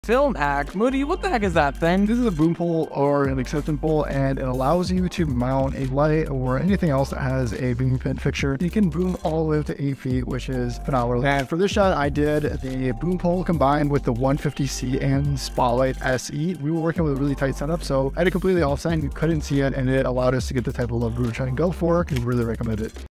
Film hack? Moody, what the heck is that thing? This is a boom pole or an acceptance pole, and it allows you to mount a light or anything else that has a boom pin fixture. You can boom all the way up to 8 feet, which is phenomenal. And for this shot, I did the boom pole combined with the 150C and Spotlight SE. We were working with a really tight setup, so I had it completely offset and you couldn't see it, and it allowed us to get the type of look we were trying to go for. We really recommend it.